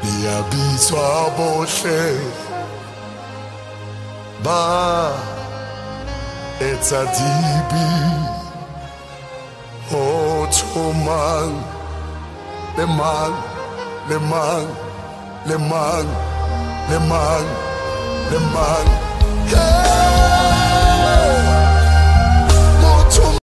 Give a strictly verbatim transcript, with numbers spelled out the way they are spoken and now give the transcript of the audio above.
Diabitwa bohle ba etsa dibi ho thomang le mang le mang le mang le mang le mang.